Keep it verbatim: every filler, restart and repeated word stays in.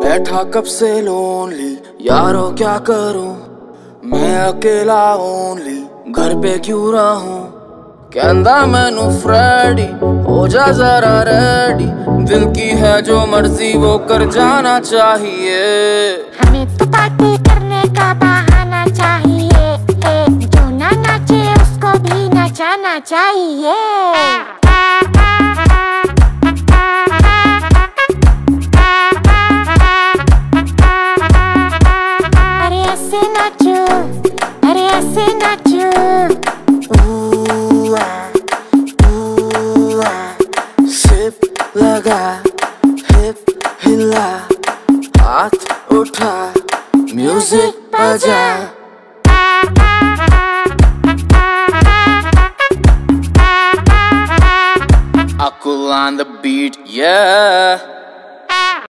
बैठा कब से लोनली यारो क्या करूं, मैं अकेला ओनली घर पे क्यों रहूं। कहंदा मैनू फ्रेडी हो जा जरा रेडी, दिल की है जो मर्जी वो कर जाना चाहिए। हमें तो पार्टी करने का बहाना चाहिए, जो ना नाचे उसको भी नचाना चाहिए। अरे ऐसे नाचो, अरे ऐसे नाचो, सिप लगा हिप हिला हाथ उठा म्यूजिक बजा। Akul on the beat, yeah.